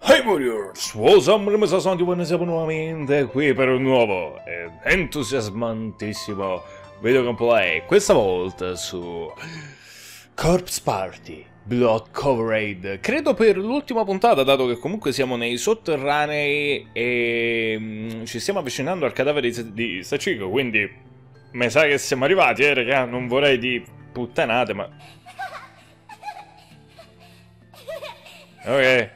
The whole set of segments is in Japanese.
Hey Warriors, what's up? Siamo nuovamente qui per un nuovo ed entusiasmantissimo video gameplay, questa volta su Corpse Party Blood Coverade. Credo per l'ultima puntata, dato che comunque siamo nei sotterranei e ci stiamo avvicinando al cadavere di Sachiko, quindi mi sa che siamo arrivati, raga, non vorrei di puttanate, ma... Ok,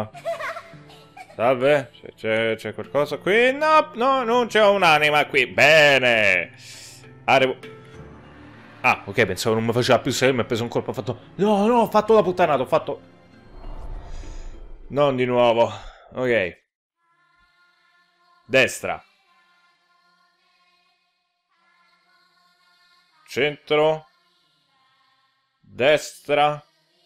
salve, c'è qualcosa qui? No, no, non c'è un'anima qui. Bene. Ah, ok, pensavo non mi faceva più segno, mi ha preso un colpo, ho fatto... No, no, ho fatto la puttanata, ho fatto... Non di nuovo. Ok. Destra. Centro. Destra.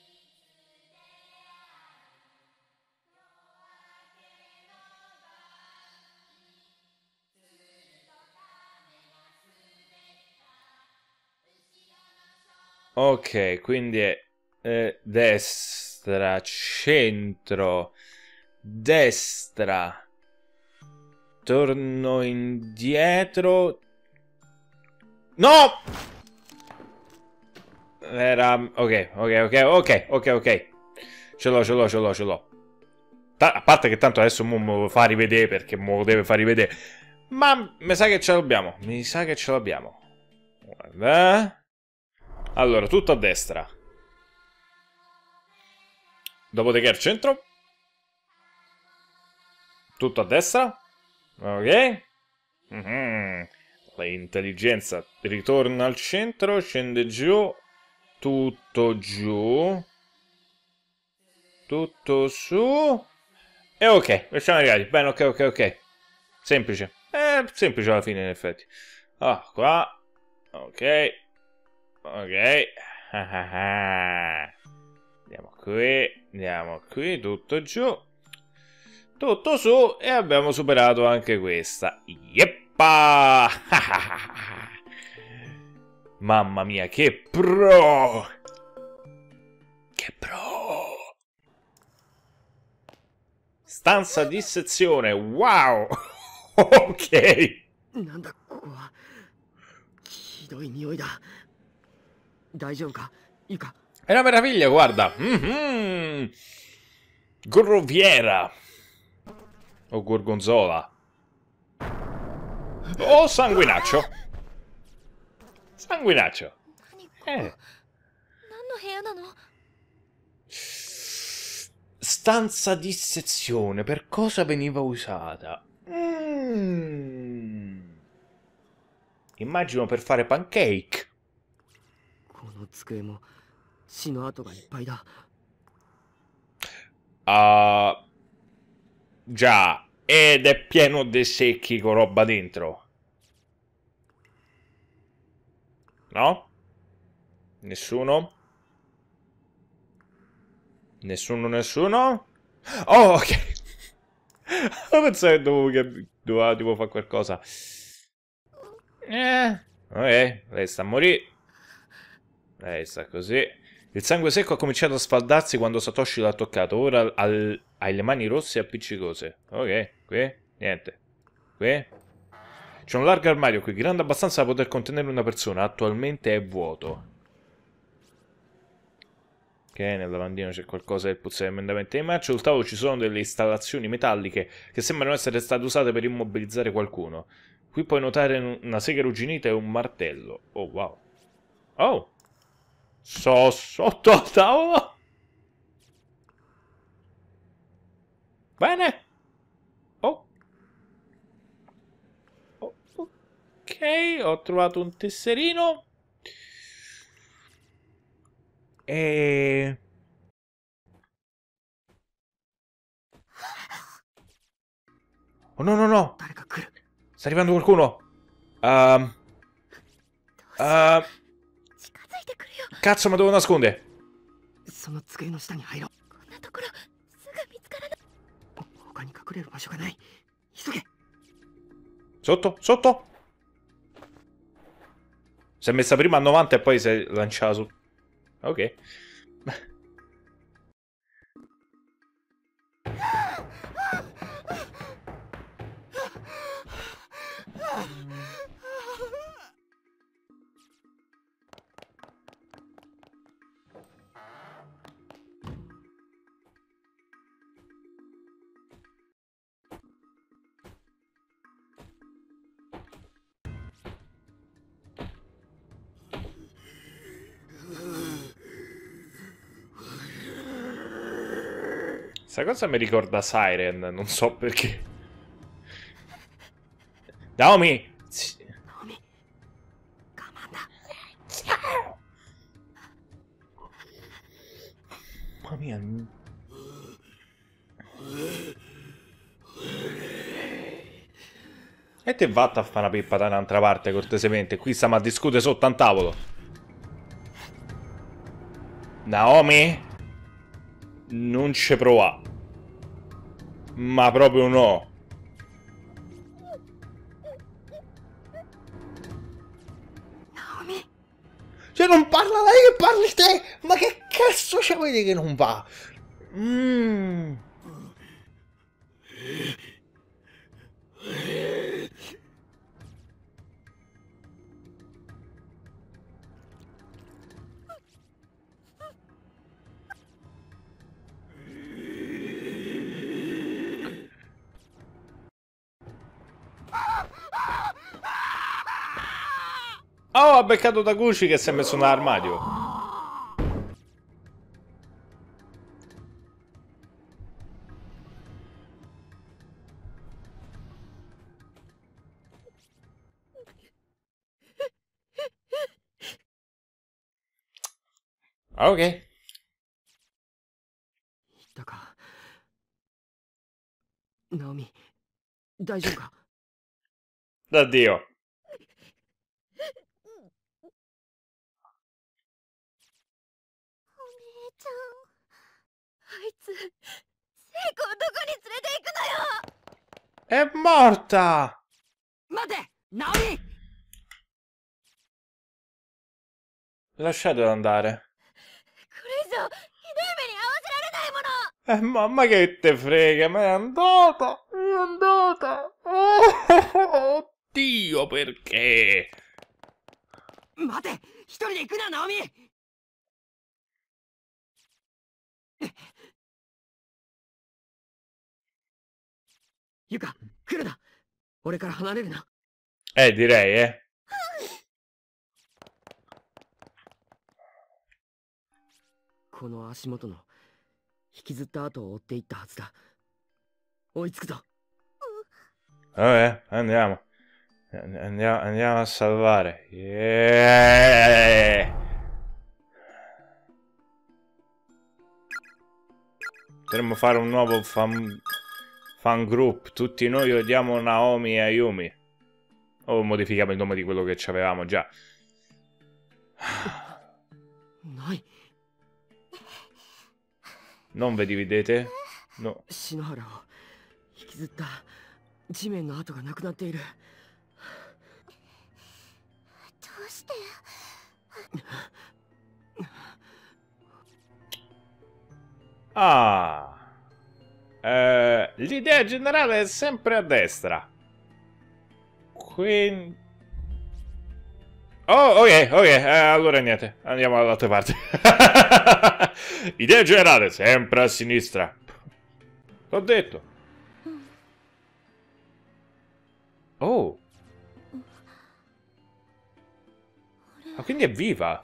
Ok, quindi è destra, centro, destra, torno indietro. No! Era... Ok. Ce l'ho. A parte che tanto adesso me lo fa rivedere perché me lo deve far rivedere. Ma mi sa che ce l'abbiamo. Guarda. Allora, tutto a destra. Dopodiché al centro. Tutto a destra. Ok. L'intelligenza ritorna al centro, scende giù. Tutto giù. Tutto su. E ok, siamo arrivati. Bene, ok. Semplice. Semplice alla fine, in effetti. Ah, qua. Ok. Andiamo qui, tutto giù. Tutto su e abbiamo superato anche questa. Yeppa! Mamma mia, che pro! Che pro! Stanza di sezione, wow! Ok! È una meraviglia, guarda! Groviera! O gorgonzola! Oh, sanguinaccio! Sanguinaccio! Stanza di sezione, per cosa veniva usata? Immagino per fare pancake. Già, ed è pieno di secchi con roba dentro. No? Nessuno? Nessuno? Oh, ok. Ho pensato che doveva tipo fare qualcosa. Ok, lei sta a morire. Lei sta così. Il sangue secco ha cominciato a sfaldarsi quando Satoshi l'ha toccato. Ora hai le mani rosse e appiccicose. Ok, qui, niente. Qui. C'è un largo armadio qui, grande abbastanza da poter contenere una persona. Attualmente è vuoto. Ok, nel lavandino c'è qualcosa del puzza di emendamenti di marcia. Sul tavolo ci sono delle installazioni metalliche che sembrano essere state usate per immobilizzare qualcuno. Qui puoi notare una sega arrugginita e un martello. Oh, wow. Oh! Sotto al tavolo? Bene. Oh. Ok, ho trovato un tesserino. E... Oh no. Sta arrivando qualcuno. Cazzo, ma devo nascondere. Sotto. Si è messa prima a 90 e poi si è lanciata su... Ok. Questa cosa mi ricorda Siren, non so perché. Naomi! Naomi, Kamanda. Mamma mia. E te vatta a fare una pippa da un'altra parte, cortesemente. Qui stiamo a discutere sotto un tavolo. Naomi? Non ci prova. Ma proprio no. Naomi. Cioè non parla lei che parli te! Ma che cazzo c'è vedi che non va? Oh, ha beccato Takushi che si è messo nell'armadio. Ok. 言ったか。ナオミ、大丈夫か。 Addio. お姉ちゃん。あいつ、聖子をどこに連れて行くのよ。 È morta! 待て、ナオミ。 Lasciatelo andare. これ以上ひどい目に遭わせられないもの。 Mamma che te frega, ma è andata! È andata! Oh, oddio, perché? 待て、一人で行くな、ナオミ。ユカ、来るな。俺から離れるな。 Direi, eh. この足元の引きずった後を追っていったはずだ。追いつくぞ。 Andiamo. Andiamo a salvare. Yeah. Potremmo fare un nuovo fan group. Tutti noi odiamo Naomi e Ayumi. O modifichiamo il nome di quello che ci avevamo già. ない。 Non vi dividete? No. 篠原を引きずった地面の跡がなくなっている。どうして。 Ah. L'idea generale è sempre a destra. Quindi... Oh, ok, allora niente, andiamo dall'altra parte. Idea generale, sempre a sinistra. L'ho detto. Oh. Ma quindi è viva?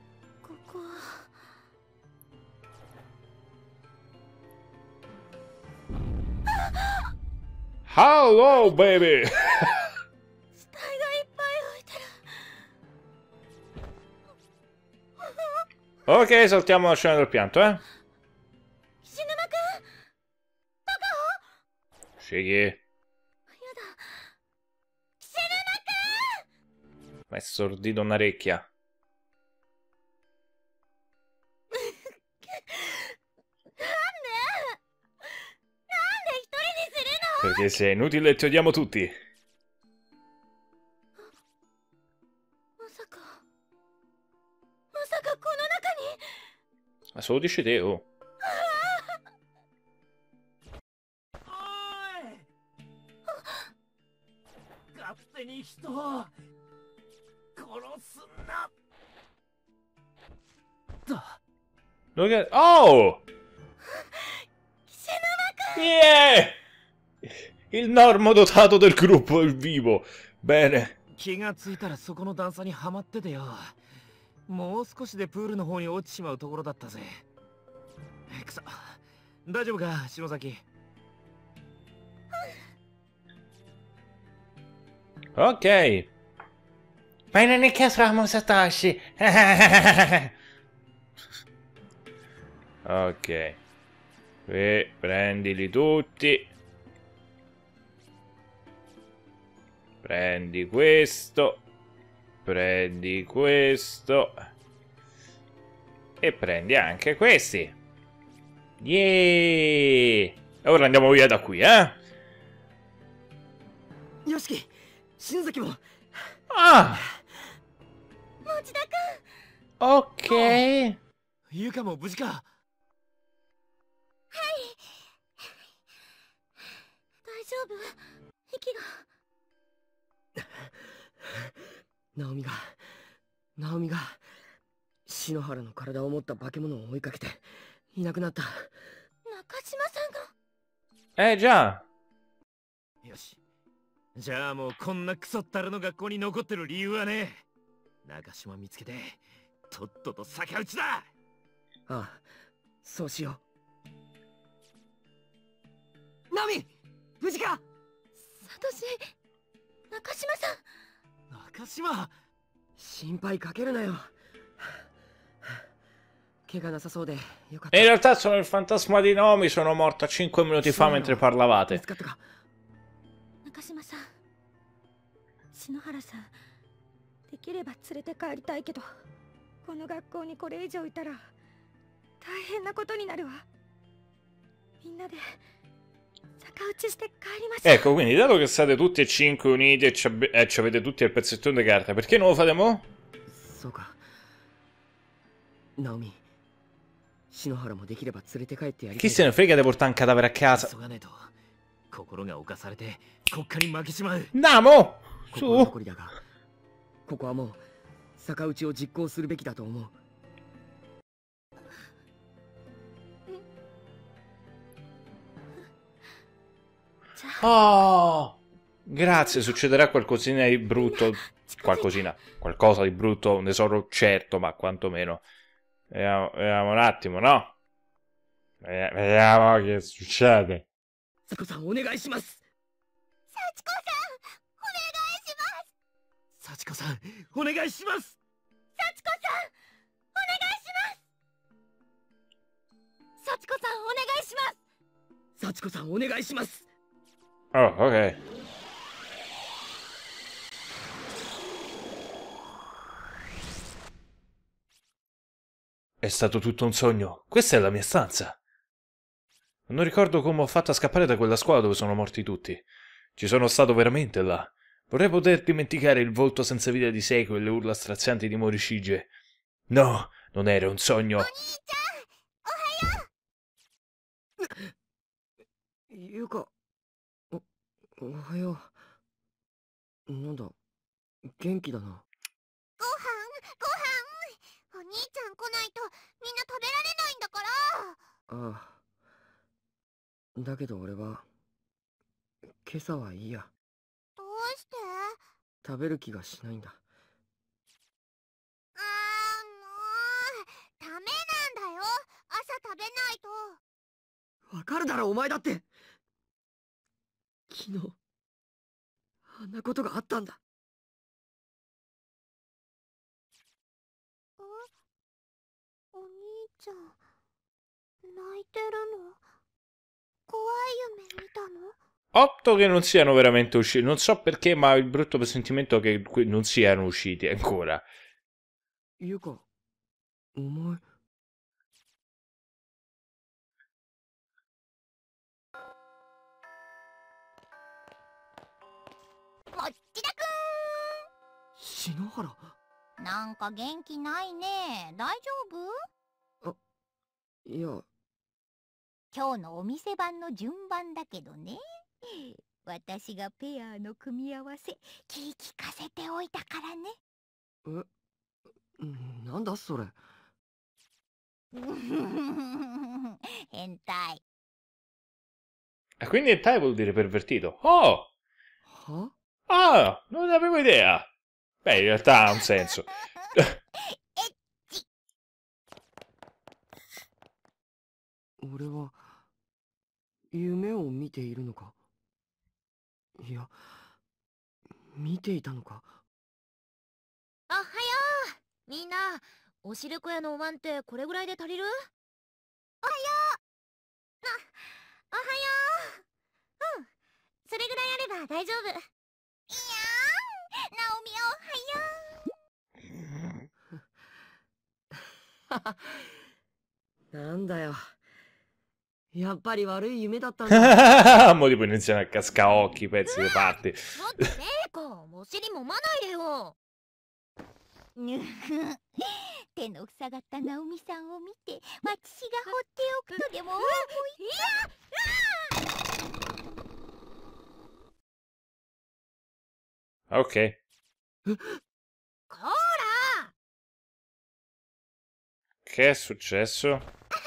Hello, baby! Ok, saltiamo la scena del pianto, eh? Scegli. Ma è sordito un'orecchia. Perché sei inutile e ti odiamo tutti. Ma solo dici te, oh. 勝手に人を殺すな。 Oh! Yeah! Il normodotato del gruppo è vivo. Bene. 気がついたらそこの段差にはまっててよ。もう少しでプールの方に落ちちまうところだったぜ。くそ、 大丈夫か、篠崎。 Ok. Ma non è che siamo Satoshi. Ok. Qui, prendili tutti. Prendi questo. Prendi questo. E prendi anche questi. Yeah! E ora andiamo via da qui, eh? よしき、篠崎も。 Ah! 持田くん Ok. ゆかも無事か。 大丈夫息がナオミが篠原の体を持った化け物を追いかけていなくなった。 中島さんが Già. よし、じゃあもうこんなクソったれの学校に残ってる理由はね。中島見つけてとっとと逆打ちだ。ああ、そうしよう。ナオミ、無事か。 サトシ中島さん中島、心配かけるなよ。怪我なさそうでよかった。 In realtà sono il fantasma di Nomi, sono morto 5 minuti fa mentre parlavate. 中島さん、篠原さん、できれば連れて帰りたいけど、この学校にこれ以上いたら大変なことになるわ。みんなで逆打ちして帰りましょう。 Ecco, quindi dato che state tutti e 5 uniti e ci avete tutti il pezzettone di carta, perché non lo fate mo'? そうか。ナオミ、篠原もできれば連れて帰ってやりたい。 Chi se ne frega di portare un cadavere a casa? 急がないと心が侵されて国家に負けちまう。 Andiamo! 心 Su! 残りだが、ここはもう逆打ちを実行するべきだと思う。 Oh! Grazie, succederà qualcosina di brutto. Qualcosa di brutto, ne sono certo, ma quantomeno. Vediamo un attimo, no? Vediamo che succede. サコさんお願いします。 幸子さんお願いします。 幸子さんお願いします。 幸子さんお願いします。幸子さんお願いします。 幸子さんお願いします。 Oh, ok. È stato tutto un sogno. Questa è la mia stanza. Non ricordo come ho fatto a scappare da quella scuola dove sono morti tutti. Ci sono stato veramente là. Vorrei poter dimenticare il volto senza vita di Seiko e le urla strazianti di Morishige. No, non era un sogno. ゆか、おはよう。なんだ、元気だな。 ご飯お兄ちゃん来ないとみんな食べられないんだから。 ああ。だけど俺は今朝はいいや。 どうして食べる気がしないんだ。 もうダメなんだよ、朝食べないと。 わかるだろお前だって。昨日あんなことがあったんだ。 お兄ちゃん泣いてるの？怖い夢見たの Opto che non siano veramente usciti. Non so perché, ma ho il brutto presentimento che non siano usciti ancora. ゆか、お前。 もっちだく篠原。 ん、なんか元気ないね。大丈夫？ いや、 今日のお店番の順番だけどね。私がペアの組み合わせ聞かせておいたからね。 なんだそれ。 変態。 E quindi hentai vuol dire pervertito. Oh! は？ Ah! Non ne avevo idea. Beh, in realtà ha un senso. 俺は夢を見ているのか。いや、見ていたのか。 おはよう。みんな、おしるこ屋のお椀ってこれぐらいで足りる？おはよう。おはよう。うん。それぐらいあれば大丈夫。いやー、ナオミおはよう。なんだよ。やっぱり悪い夢だったんだ。 Mo tipo iniziano a cascaocchi, pezzi di parte. う。もっとねえこ、お尻もまないでよ。手の塞がったナオミさんを見て、私が放っておくとでも思い。 Ok. こら Che è successo?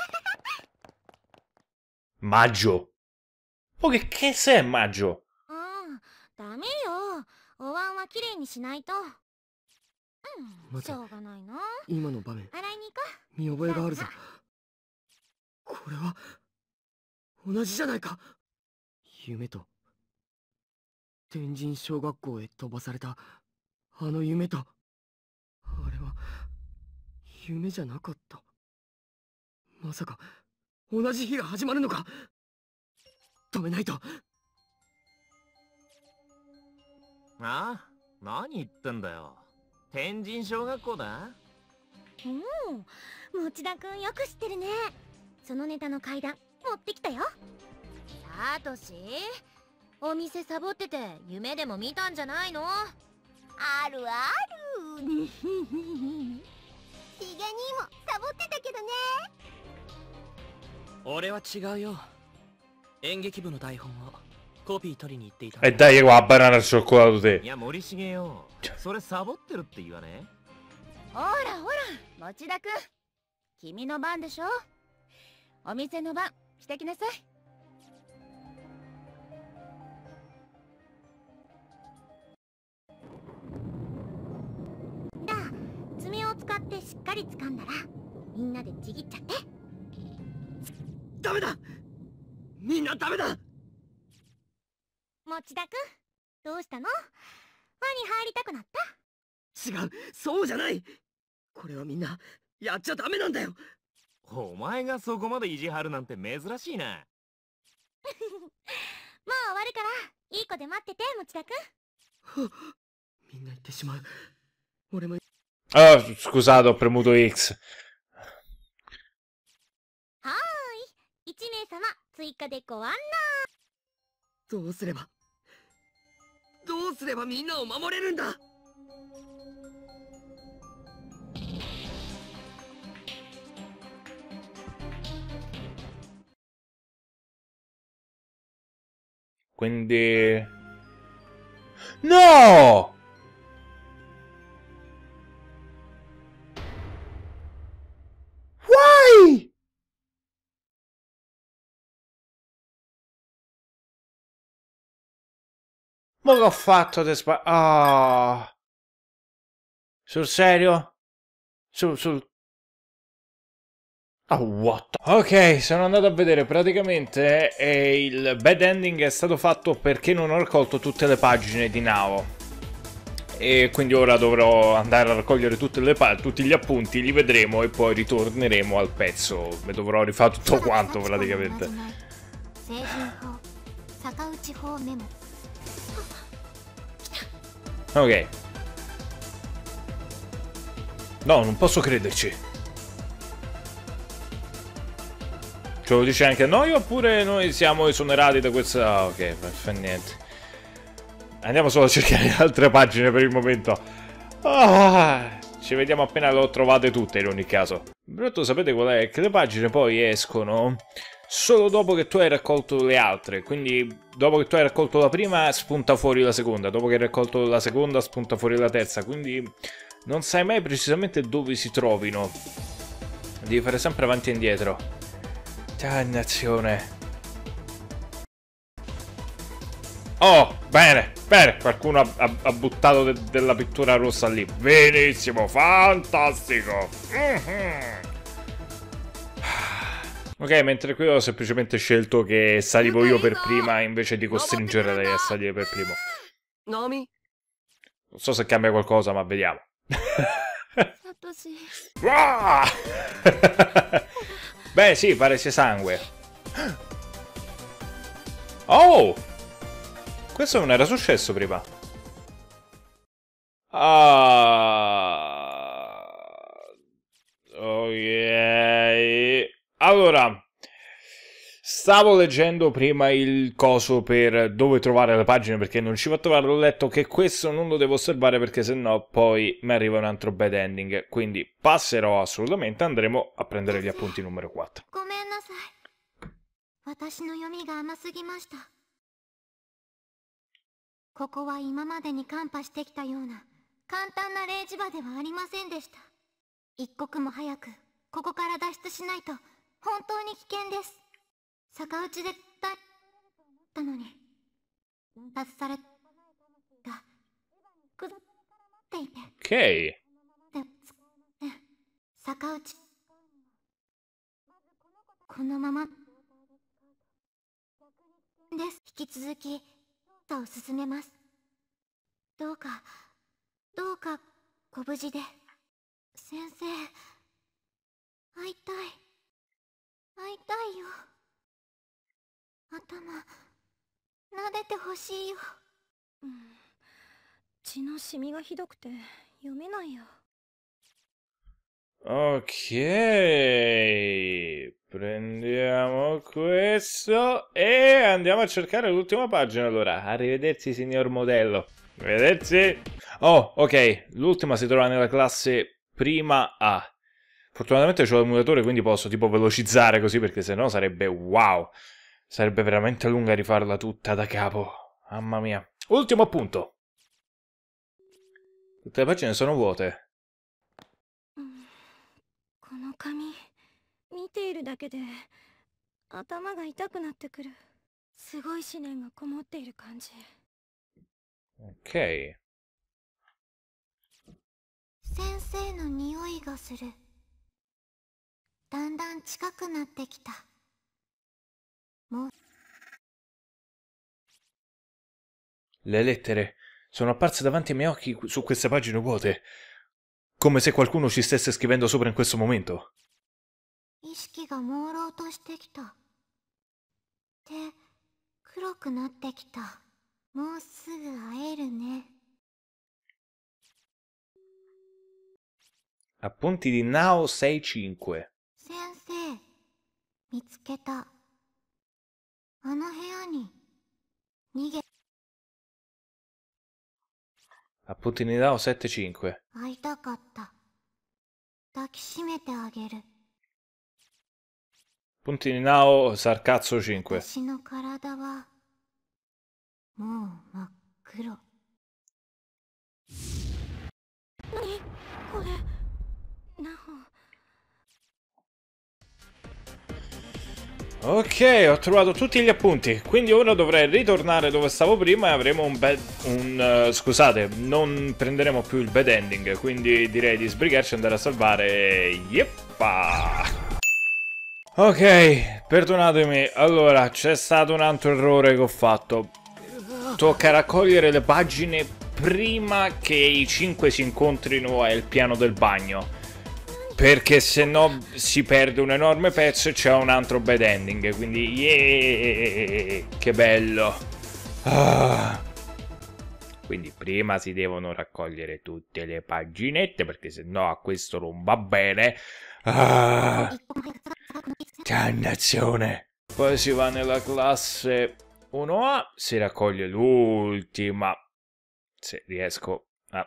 Maggio. Oh, che sei Maggio? ダメよ。お椀はきれいにしないと。しょうがないな。 今の場面、 洗いに行こ見覚えがあるぞ。これは同じじゃないか。夢と天神小学校へ飛ばされたあの夢と、あれは夢じゃなかった。まさか同じ日が始まるのか。止めないと。 ああ、何言ってんだよ。天神小学校だ。 持田くんよく知ってるね。そのネタの階段持ってきたよ。サトシ、お店サボってて夢でも見たんじゃないの？あるある。ヒゲにもサボってたけどね。 俺は違うよ。演劇部の台本をコピー取りに行っていた。 E dai, qua, banana al cioccolato te. いや、森重よ。それサボってるって言わね。 ほらほら、持田くん。君の番でしょ。お店の番、してきなさい。だ、爪を使ってしっかり掴んだら、みんなでちぎっちゃって。 ダメだ。みんなダメだ。 持田くん、どうしたの？輪に入りたくなった？ 違う、そうじゃない。これはみんなやっちゃダメなんだよ。 お前がそこまで意地張るなんて珍しいな。 もう終わるから、いい子で待ってて、持田くん。 みんな言ってしまう。俺も。 Ah, scusate, ho premuto X. はーい、1名様追加でご案内。 どうすればみんなを守れるんだ。 Quindi... No! Why? Ma che ho fatto? Ah! Sul serio? Sul... Oh, what? Ok, sono andato a vedere praticamente il bad ending è stato fatto perché non ho raccolto tutte le pagine di Nao. E quindi ora dovrò andare a raccogliere tutti gli appunti, li vedremo e poi ritorneremo al pezzo. Mi dovrò rifare tutto quanto praticamente. Ok. No, non posso crederci. Ce lo dice anche a noi oppure noi siamo esonerati da questa... Ok, non fa niente. Andiamo solo a cercare altre pagine per il momento. Ci vediamo appena le ho trovate tutte in ogni caso. Brutto, sapete qual è? Che le pagine poi escono solo dopo che tu hai raccolto le altre. Quindi dopo che tu hai raccolto la prima spunta fuori la seconda. Dopo che hai raccolto la seconda spunta fuori la terza. Quindi non sai mai precisamente dove si trovino. Devi fare sempre avanti e indietro. Dannazione. Oh, bene, bene. Qualcuno ha buttato della pittura rossa lì. Benissimo, fantastico. Ok, mentre qui ho semplicemente scelto che salivo io per prima invece di costringere lei a salire per primo. Naomi? Non so se cambia qualcosa, ma vediamo. Satoshi. Ah! Beh, sì, pare sia sangue. Oh! Questo non era successo prima. Ah. Ok. Allora, stavo leggendo prima il coso per dove trovare le pagine perché non ci va a trovare. Ho letto che questo non lo devo osservare perché sennò poi mi arriva un altro bad ending. Quindi passerò assolutamente. Andremo a prendere gli appunti numero 4. ごめんなさい。私の読みが甘すぎました。ここは今までにカンパしてきたような簡単な霊磁場ではありませんでした。一刻も早くここから脱出しないと本当に危険です。逆打ちでたのに脱されがくずっていて。 Ok. で逆打ちこのままです引き続き調査を進めます。どうかご無事で。先生会いたいよ。頭撫でてほしいよ。 血のシミがひどくて読めないよ。 Ok, prendiamo questo e andiamo a cercare l'ultima pagina. Allora, arrivederci signor modello. Arrivederci. Oh, ok, l'ultima si trova nella classe prima A. Fortunatamente c'ho l'emulatore, quindi posso tipo velocizzare così, perché sennò sarebbe wow. Sarebbe veramente lunga rifarla tutta da capo. Mamma mia. Ultimo appunto. Tutte le pagine sono vuote. この紙見ているだけで頭が痛くなってくる。すごい思念がこもっている感じ。 Ok. 先生の匂いがする。だんだん近くなってきた。もう Le lettere sono apparse davanti ai miei occhi su queste pagine vuote, come se qualcuno ci stesse scrivendo sopra in questo momento. 意識が朦朧としてきた。手黒くなってきた。もうすぐ会えるね。 Appunti di Nao 65. 先生見つけた。あの部屋に逃げ Appunti di Nao 75. 会いたかった。抱きしめてあげる。 Appunti di Nao Sarcazzo 5. 私の体はもう真っ黒。 何これ。ナホ。 Ok, ho trovato tutti gli appunti, quindi ora dovrei ritornare dove stavo prima e avremo scusate, non prenderemo più il bad ending, quindi direi di sbrigarci e andare a salvare. Yeppa! Ok, perdonatemi, allora c'è stato un altro errore che ho fatto. Tocca raccogliere le pagine prima che i 5 si incontrino al piano del bagno. Perché se no si perde un enorme pezzo e c'è un altro bad ending. Quindi, yeah, che bello. Ah. Quindi prima si devono raccogliere tutte le paginette, perché se no a questo non va bene. Ah. Dannazione. Poi si va nella classe 1A, si raccoglie l'ultima. Se riesco a...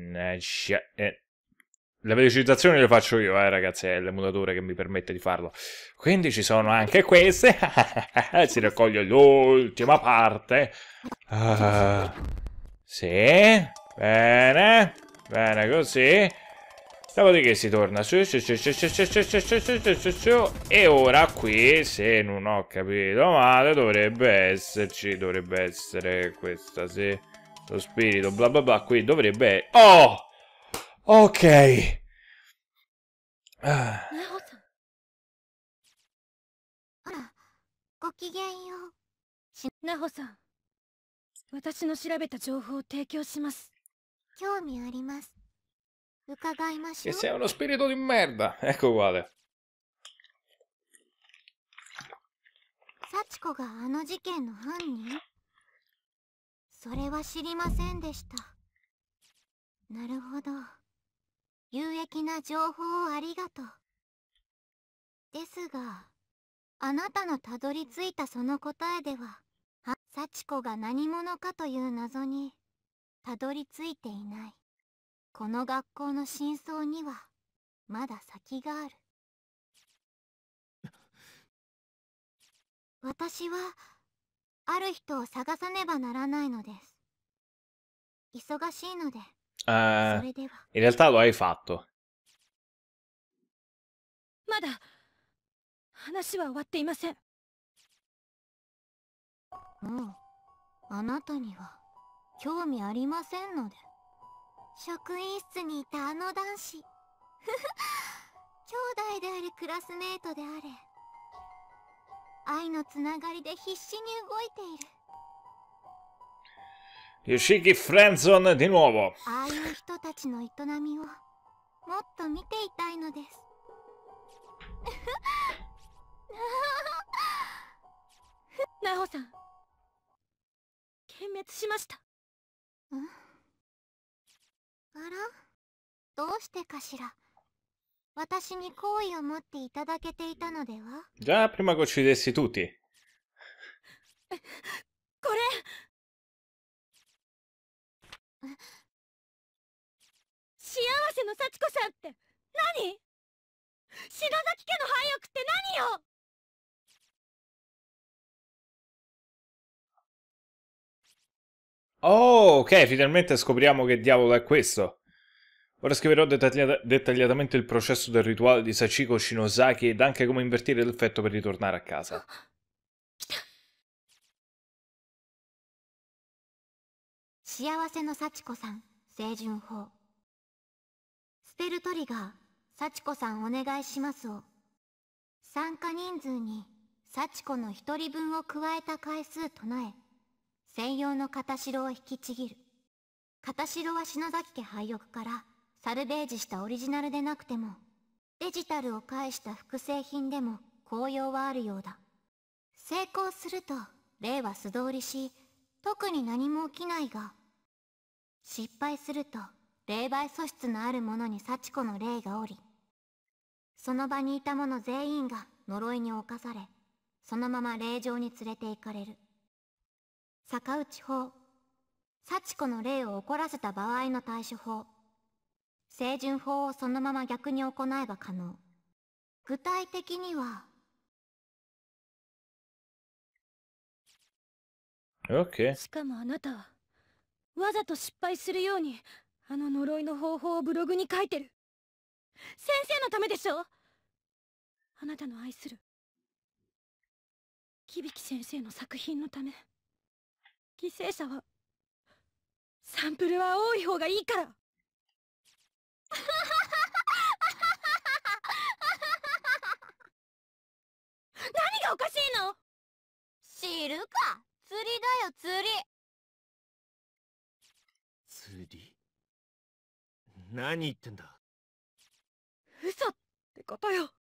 Le velocizzazioni le faccio io, ragazzi, è l'emulatore che mi permette di farlo. Quindi ci sono anche queste. Si raccoglie l'ultima parte. Sì, bene, bene così. Dopodiché si torna su. E ora qui, se non ho capito male, dovrebbe essere questa, sì. Lo spirito, bla bla bla, qui dovrebbe... Oh! Ok. ごきげんよう。 ナホさん、私の調べた情報を提供します。 興味あります。伺いましょ Che う。 sei uno spirito di merda. Ecco uguale. 幸子があの事件の犯人？それは知りませんでした。なるほど。有益な情報をありがとう。ですが、あなたのたどり着いたその答えでは、幸子が何者かという謎にたどり着いていない。この学校の真相にはまだ先がある。私はある人を探さねばならないのです。忙しいので、そ In れでは。 realtà lo hai fatto. まだ話は終わっていません。 もうあなたには興味ありませんので。職員室にいたあの男子、兄弟であるクラスメートであれ、愛のつながりで必死に動いている。 Yoshiki Friendzone di nuovo. ああいう人たちの営みをもっと見ていたいのです。 ナホさん、幻滅しました。 ん？あら？どうしてかしら。私に好意を持っていただけていたのでは？ Già prima che uccidessi tutti. これ、幸せの幸子さんって何？篠崎家の廃屋って何よ。 Oh, ok, finalmente scopriamo che diavolo è questo. Ora scriverò dettagliatamente il processo del rituale di Sachiko Shinosaki ed anche come invertire l'effetto per ritornare a casa. 幸せの幸子さん、清純法。スペルトリガー、幸子さんお願いしますを、参加人数に幸子の一人分を加えた回数唱え、専用の片白を引きちぎる。片白は篠崎家廃屋からサルベージしたオリジナルでなくても、デジタルを介した複製品でも効用はあるようだ。成功すると霊は素通りし、特に何も起きないが、失敗すると霊媒素質のある者に幸子の霊がおり、その場にいた者全員が呪いに侵され、そのまま霊場に連れて行かれる。逆打ち法、幸子の霊を怒らせた場合の対処法、清純法をそのまま逆に行えば可能。具体的には、 Ok. しかもあなたはわざと失敗するようにあの呪いの方法をブログに書いてる。先生のためでしょ。あなたの愛する響先生の作品のため。犠牲者はサンプルは多い方がいいから。何がおかしいの？ 知るか。釣りだよ、釣り。 釣り？何言ってんだ。 嘘ってことよ。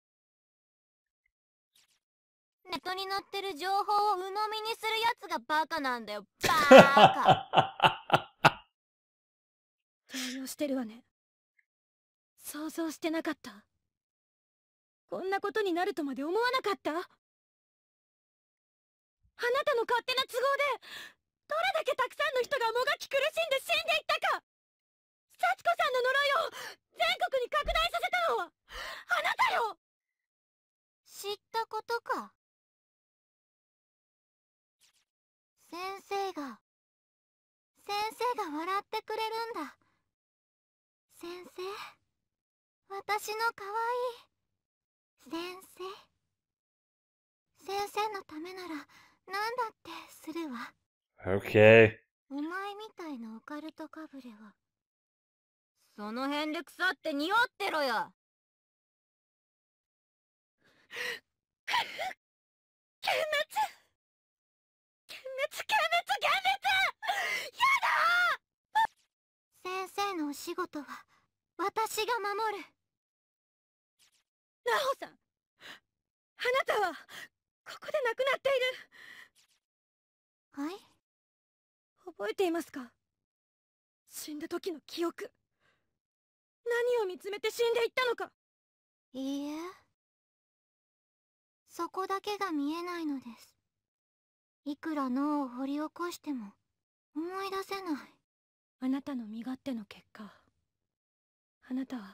ネットに載ってる情報を鵜呑みにするやつがバカなんだよ、バカ。 動揺してるわね。想像してなかった。こんなことになるとまで思わなかった。あなたの勝手な都合でどれだけたくさんの人がもがき苦しんで死んでいったか。幸子さんの呪いを全国に拡大させたのはあなたよ。 知ったことか。先生が笑ってくれるんだ。先生、私の可愛い先生。先生のためなら何だってするわ。 Ok. お前みたいなオカルトかぶれはその辺で腐って匂ってろよ。 幻滅。 先生のお仕事は私が守る。 ナホさん、あなたはここで亡くなっている。 はい。 覚えていますか？死んだ時の記憶。何を見つめて死んでいったのか。 いいえ、そこだけが見えないのです。いくら脳を掘り起こしても思い出せない。 あなたの身勝手の結果、あなたは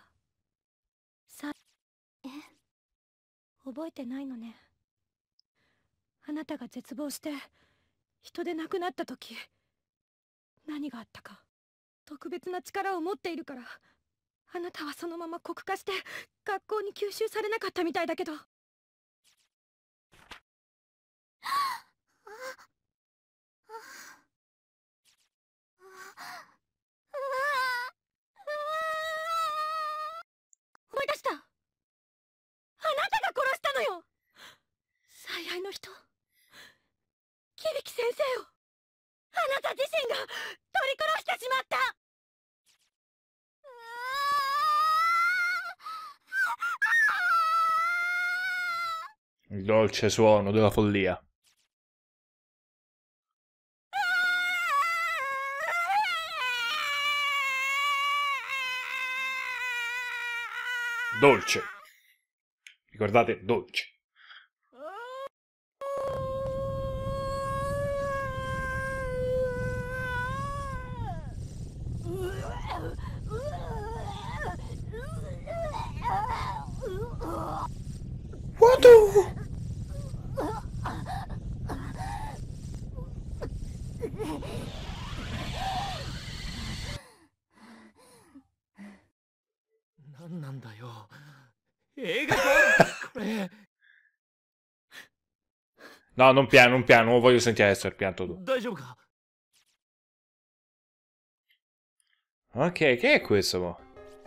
え、 覚えてないのね。あなたが絶望して人で亡くなった時、何があったか。特別な力を持っているから、あなたはそのまま酷化して学校に吸収されなかったみたいだけど。思い出した。あなたが殺したのよ。最愛の人、響先生を。あなた自身が取り殺してしまった。 Il dolce suono della follia. Dolce. Ricordate, dolce. What the... なんだよ。映画かこれ。 No, non piano, non piano, non voglio sentire adesso il pianto tu. 大丈夫か？ Ok, che è questo? Mo?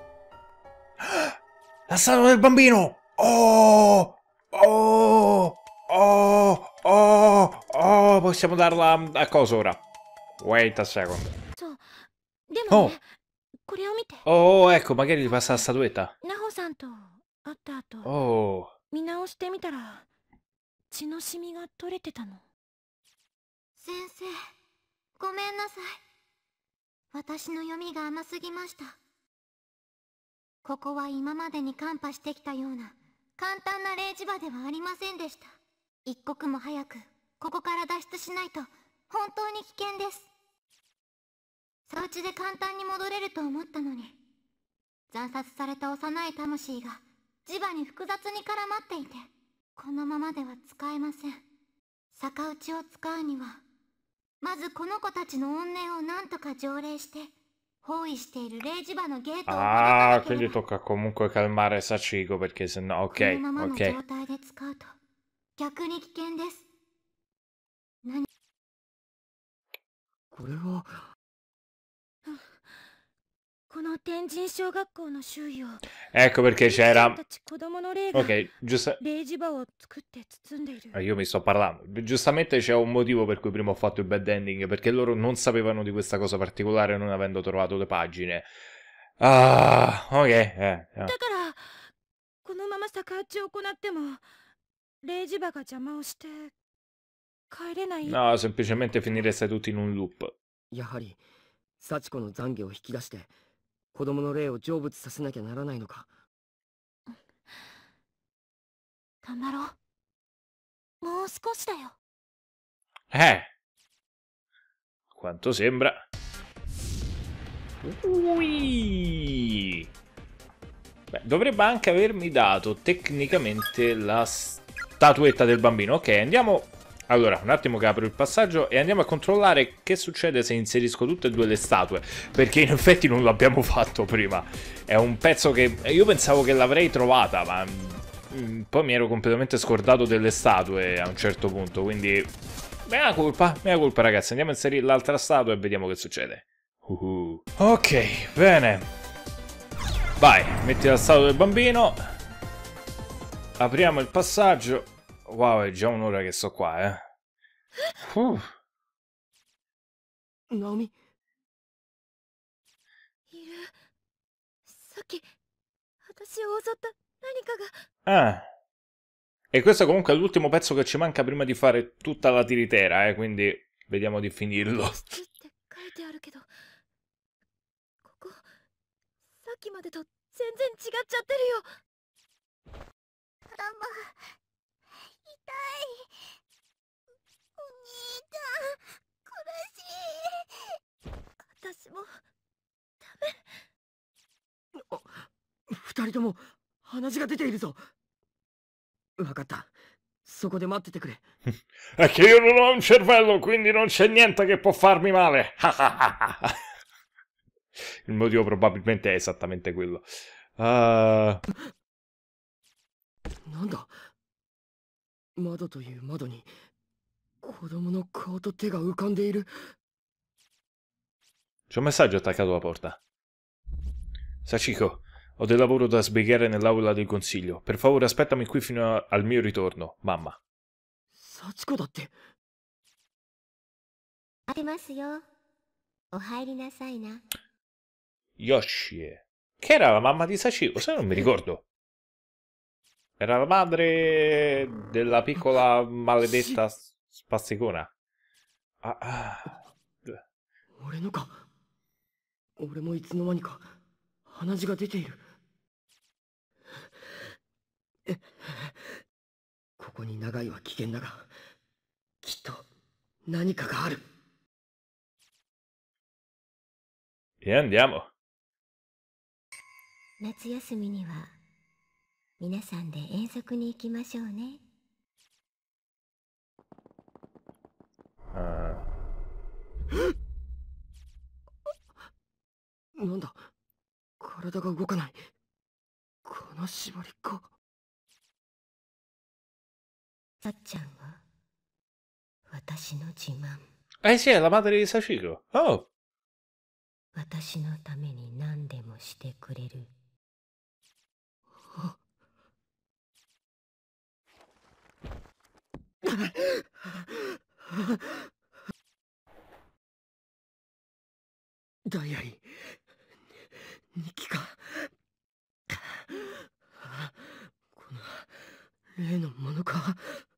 La statua del bambino! Oh! Oh! Oh! Oh! Oh! Possiamo darla a cosa ora? Wait a second. そう。でもね、 Oh! これを見て。 Oh, ecco, magari gli passa la statuetta. ナホさんと会った後、 Oh! 見直してみたら血のシミが取れてたの。 先生、ごめんなさい。私の読みが甘すぎました。ここは今までにカンパしてきたような簡単な霊磁場ではありませんでした。一刻も早くここから脱出しないと本当に危険です。そっちで簡単に戻れると思ったのに、惨殺された幼い魂が磁場に複雑に絡まっていて、このままでは使えません。逆打ちを使うにはまずこの子たちの怨念をなんとか条例して包囲している霊磁場のゲートを Ah, quindi tocca comunque calmare Sachiko perché sennò... こ Ok, のままの ok. 状態で使うと逆に危険です。何？ これはこの天神小学校の周囲を Ecco perché c'era... たち子供の霊が Ok, giusto... 霊磁場を作って包んでいる。 Io mi sto parlando. Giustamente c'è un motivo per cui prima ho fatto il bad ending, perché loro non sapevano di questa cosa particolare non avendo trovato le pagine. Ah, ok. だからこのまま逆打ちを行っても霊磁場が邪魔をして帰れない。 No, semplicemente finireste tutti in un loop. やはり幸子の懺悔を引き出して子供の霊を成仏させなきゃならないのか。 頑張ろう。もう少しだよ。 Quanto sembra. Ui. Beh, dovrebbe anche avermi dato tecnicamente la statuetta del bambino. Ok, andiamo... Allora, un attimo che apro il passaggio e andiamo a controllare che succede se inserisco tutte e due le statue. Perché in effetti non l'abbiamo fatto prima. È un pezzo che... Io pensavo che l'avrei trovata, ma... Poi mi ero completamente scordato delle statue a un certo punto, quindi... Mea colpa ragazzi. Andiamo a inserire l'altra statua e vediamo che succede. Ok, bene. Vai, metti la statua del bambino. Apriamo il passaggio. Wow, è già un'ora che sto qua, ナオミ。 いる。さっき私を襲った何かが。 Ah. E questo comunque è l'ultimo pezzo che ci manca prima di fare tutta la tiritera, quindi vediamo di finirlo. 室って書いてあるけど、ここさっきまでと全然違っちゃってるよ。 頭痛い。お兄ちゃん苦しい。 私も二人とも鼻血が出ているぞ。わかった。そこで待っててくれ。 È che io non ho un cervello, quindi non c'è niente che può farmi male. Il motivo probabilmente è esattamente quello. なんだ、窓という窓に子供の顔と手が浮かんでいる。 C'è un messaggio attaccato alla porta. Sachiko, ho del lavoro da sbrigare nell'aula del consiglio. Per favore aspettami qui fino al mio ritorno, mamma. 幸子だって。 当てますよ。お入りなさいな。 Yoshie. Che era la mamma di Sachiko? Se non mi ricordo. Era la madre della piccola maledetta spazzicona. Ah. 俺のか。俺もいつの間にか鼻血が出ている。ここに長いは危険だが、きっと何かがある。 E andiamo. 夏休みには皆さんで遠足に行きましょうね。 なんだ、体が動かない。金縛りか。 さっちゃんは私の自慢。 Eh sì, è la madre di Sachiko. Oh. 私のために何でもしてくれる。 ダイアリー、日記か。この例のものか。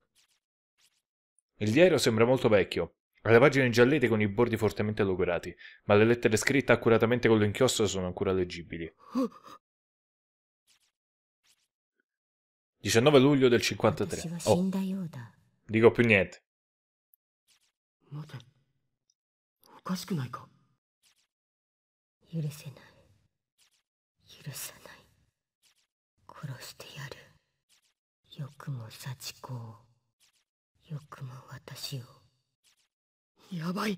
Il diario sembra molto vecchio. Ha le pagine ingiallite con i bordi fortemente logorati, ma le lettere scritte accuratamente con l'inchiostro sono ancora leggibili. 19 luglio del 53. 私は死んだようだ。 Dico più niente. 待て、おかしくないか。 許せない。許さない。殺してやる。よくも幸子を。よくも私を。 やばい。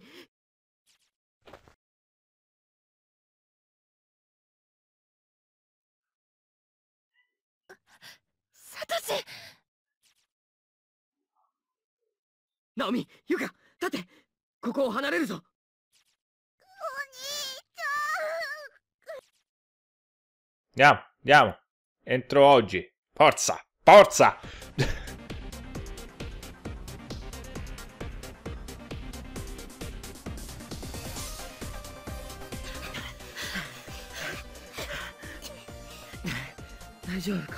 サトシ。 ナオミ、ユカ、立って。ここを離れるぞ。 Andiamo, andiamo. Entro oggi. Forza, forza! 大丈夫か。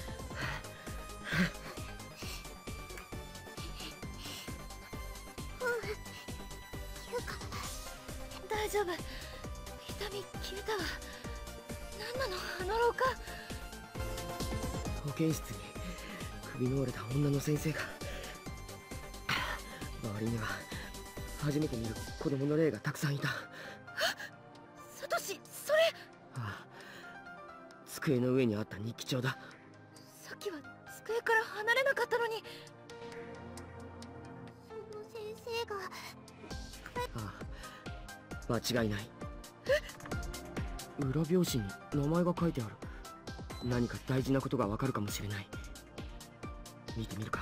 大丈夫。痛み消えたわ。何なのあの廊下。 保健室に首の折れた女の先生が。周りには初めて見る子供の霊がたくさんいた。 サトシ、それ。 ああ、机の上にあった日記帳だ。 さっきは机から離れなかったのに。 その先生が。 ああ、間違いない。裏表紙に名前が書いてある。何か大事なことがわかるかもしれない。見てみるか。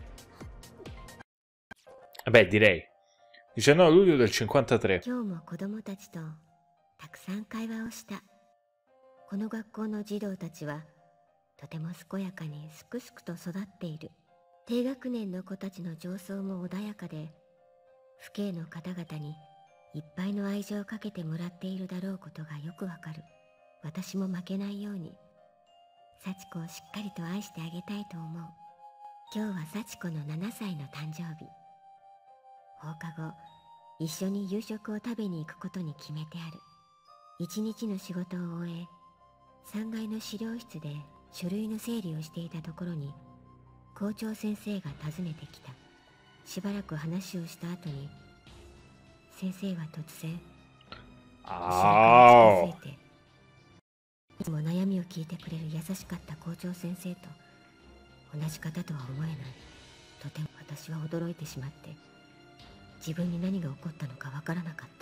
Beh, direi. 19 luglio del 53. 今日も子供たちとたくさん会話をした。この学校の児童たちはとても健やかにすくすくと育っている。低学年の子たちの情操も穏やかで、父兄の方々にいっぱいの愛情をかけてもらっているだろうことがよくわかる。私も負けないように幸子をしっかりと愛してあげたいと思う。今日は幸子の7歳の誕生日。放課後一緒に夕食を食べに行くことに決めてある。一日の仕事を終え、3階の資料室で書類の整理をしていたところに校長先生が訪ねてきた。しばらく話をした後に先生は突然後ろから近づいて、いつも悩みを聞いてくれる優しかった校長先生と同じ方とは思えない。とても私は驚いてしまって、自分に何が起こったのかわからなかった。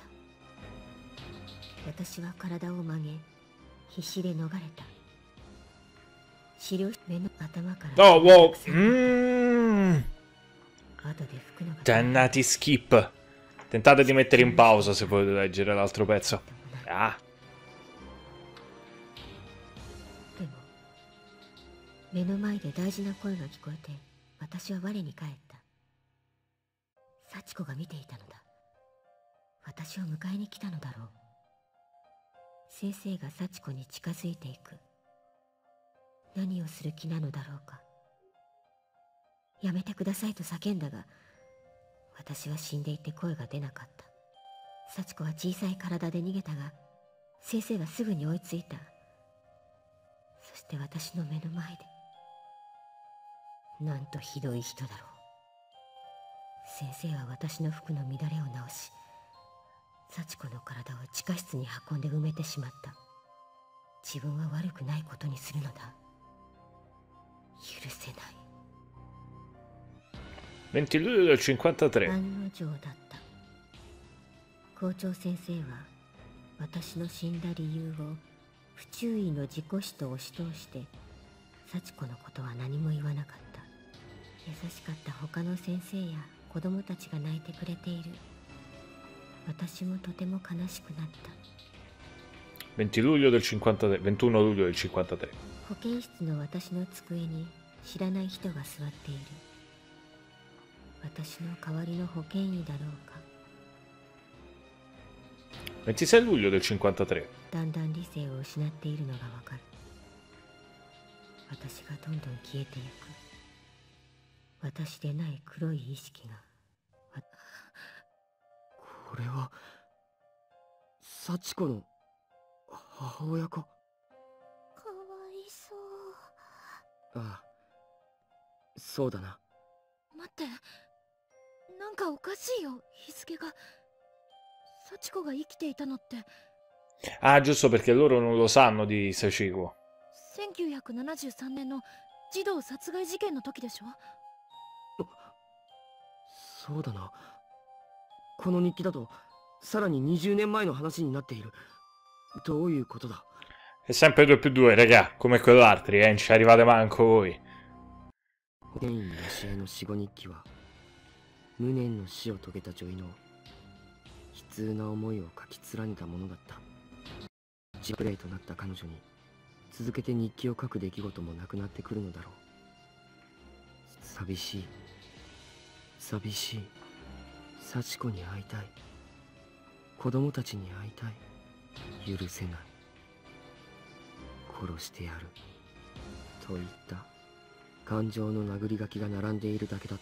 私は体を曲げ、必死で逃れた。資料室目の頭から Oh, wow. 後で服の Dannati skip. Tentate di mettere in pausa se volete leggere l'altro pezzo. Ah. でも目の前で大事な声が聞こえて、私は我に返った。幸子が見ていたのだ。私を迎えに来たのだろう。先生が幸子に近づいていく。何をする気なのだろうか。やめてくださいと叫んだが、私は死んでいて声が出なかった。幸子は小さい体で逃げたが、先生はすぐに追いついた。そして私の目の前で、なんとひどい人だろう。先生は私の服の乱れを直し、幸子の体を地下室に運んで埋めてしまった。自分は悪くないことにするのだ。許せない。 20 luglio del 53. 案の定だった。校長先生は私の死んだ理由を不注意の事故死と押し通して、幸子のことは何も言わなかった。優しかった他の先生や子供たちが泣いてくれている。私もとても悲しくなった。 20 luglio del 53. 21 luglio del 53. 保健室の私の机に知らない人が座っている。私の代わりの保健医だろうか。 26 luglio del 53. だんだん理性を失っているのがわかる。私がどんどん消えていく。私でない黒い意識が。 これは幸子の母親か。 かわいそう。 ああ、そうだな。 待って、なんかおかしいよ。日付が幸子が生きていたのって Ah, giusto perché loro non lo sanno di Sachiko. 1973年の児童殺害事件の時でしょ。 そうだな。この日記だとさらに20年前の話になっている。どういうことだ。 È sempre 2 più 2, raga, come quell'altri, non ci arrivate manco voi. 保健医の教えの死後日記は無念の死を遂げた女医の悲痛な思いを書き連ねたものだった。ジプレイとなった彼女に続けて日記を書く出来事もなくなってくるのだろう。寂しい、寂しい。幸子に会いたい。子供たちに会いたい。許せない。殺してやる。といった感情の殴り書きが並んでいるだけだった。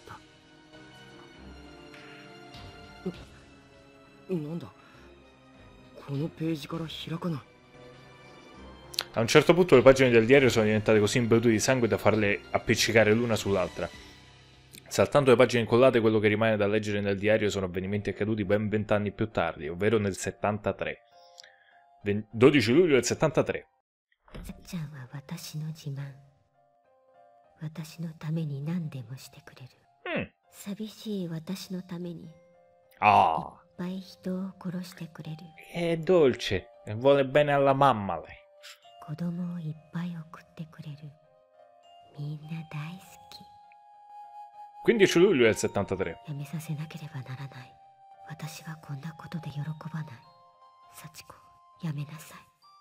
なんだ、このページから開かない。 A un certo punto le pagine del diario sono diventate così imbevuti di sangue da farle appiccicare l'una sull'altra. Saltando le pagine incollate, quello che rimane da leggere nel diario sono avvenimenti accaduti ben 20 anni più tardi, ovvero nel 73. 12 luglio del 73. ちゃんは私の自慢。私のために何でもしてくれる。寂しい私のためにいっ Ah, ぱい人を殺してくれる。 è dolce, e vuole bene alla mamma lei. 子供をいっぱい送ってくれる。みんな大好き。 15 luglio del 73. やめさせなければならない。私がこんなことで喜ばない。幸子、やめなさい。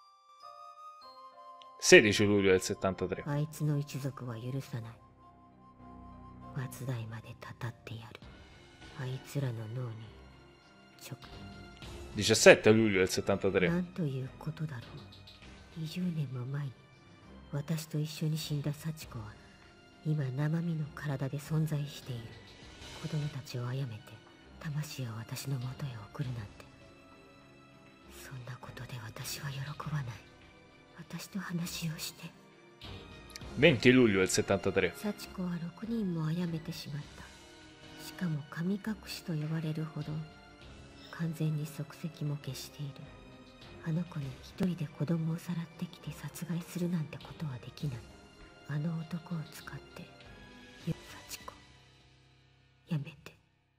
16 luglio del 73. あいつの一族は許さない。末代までたたってやる。あいつらの脳に直。 17 luglio del 73. なんということだろう。20年も前に私と一緒に死んだ幸子は今生身の体で存在している。子供たちを殺めて魂を私の元へ送るなんて、そんなことで私は喜ばない。私と話をして。 20 luglio del 73. 幸子は6人も殺めてしまった。しかも神隠しと呼ばれるほど完全に足跡も消している。あの子に一人で子供をさらってきて殺害するなんてことはできない。あの男を使って幸子、やめて。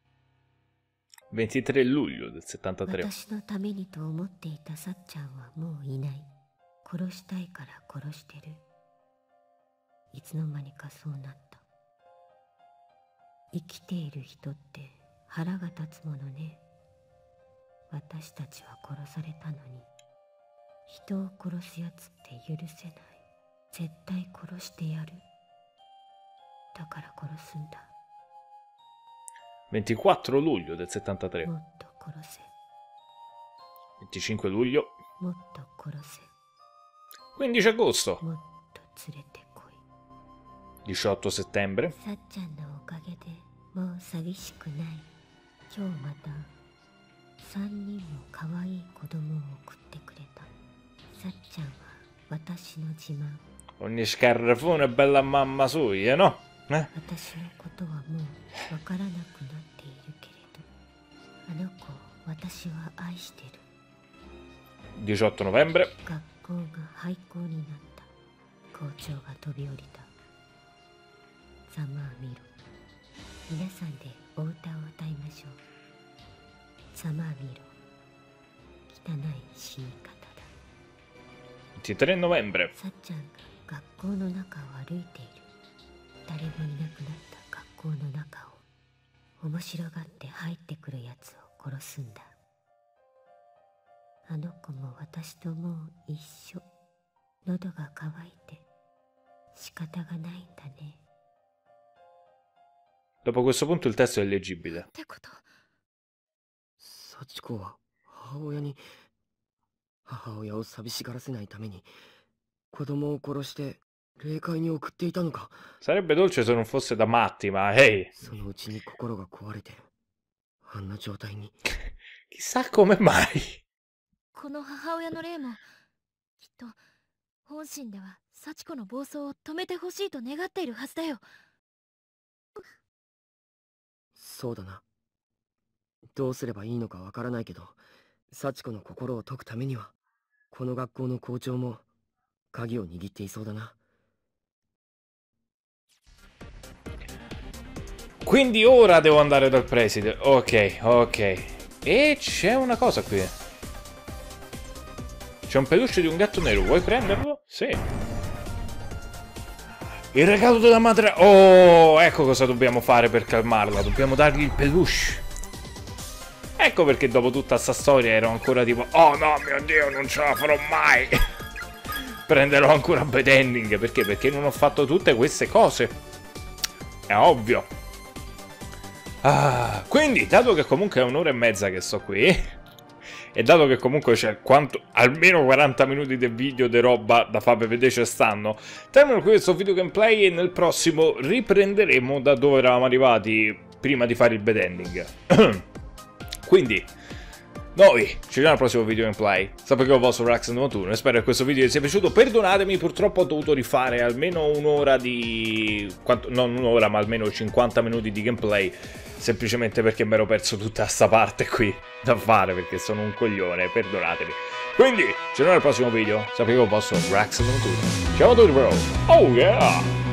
23 luglio del 73. 私のためにと思っていたさっちゃんはもういない。殺したいから殺してる。いつの間にかそうなった。生きている人って腹が立つものね。私たちは殺されたのに、人を殺すやつって許せない。絶対殺してやる。だから殺すんだ。 24 luglio del 73. もっと殺せ。 25 luglio. もっと殺せ。 15 agosto. もっと連れてこい。 18 settembre. さっちゃんのおかげでもう寂しくない。今日また3人も可愛い子供を送ってくれた。さっちゃんは私の自慢。 Ogni scarrafone è bella mamma sua, no? 私のことはもうわからなくなっているけれど、あの子を私は愛してる。 18 novembre. 学校が廃校になった。校長が飛び降りた。ざまあみろ。皆さんでお歌を歌いましょう。ざまあみろ。汚い死に方だ。 23 novembre. さっちゃんが学校の中を歩いている。誰もいなくなった学校の中を面白がって入ってくるやつを殺すんだ。あの子も私ともう一緒。喉が渇いて仕方がないんだね。 Dopo questo punto il testo è leggibile. ってこと。 幸子は母親を寂しがらせないために子供を殺して霊界に送っていたのか。 Sarebbe dolce se non fosse da matti, ma hey, そのうちに心が壊れてあんな状態に。 chissà come mai. この母親の霊もきっと本心では幸子の暴走を止めてほしいと願っているはずだよ。 そうだな。どうすればいいのかわからないけど、幸子の心を解くためにはこの学校の校長も鍵を握っていそうだな。 Quindi ora devo andare dal preside. Ok, ok. E c'è una cosa qui. C'è un peluche di un gatto nero. Vuoi prenderlo? Sì. Il regalo della madre... Oh, ecco cosa dobbiamo fare per calmarla. Dobbiamo dargli il peluche. Ecco perché dopo tutta sta storia ero ancora tipo... Oh no, mio Dio, non ce la farò mai. Prenderò ancora bad ending. Perché? Perché non ho fatto tutte queste cose. È ovvio. Ah, quindi, dato che comunque è un'ora e mezza che sto qui, e dato che comunque c'è almeno 40 minuti di video di roba da farvi vedere ci stanno, termino qui questo video gameplay e nel prossimo riprenderemo da dove eravamo arrivati prima di fare il bad ending. Quindi, noi ci vediamo al prossimo video gameplay. Sapete che ho vostro Rax91 e spero che questo video vi sia piaciuto. Perdonatemi, purtroppo ho dovuto rifare almeno un'ora di... non un'ora, ma almeno 50 minuti di gameplay, semplicemente perché mi ero perso tutta sta parte qui da fare, perché sono un coglione, perdonatemi. Quindi, ci vediamo al prossimo video. Sapete che ho vostro Rax91. Ciao a tutti, bro! Oh yeah!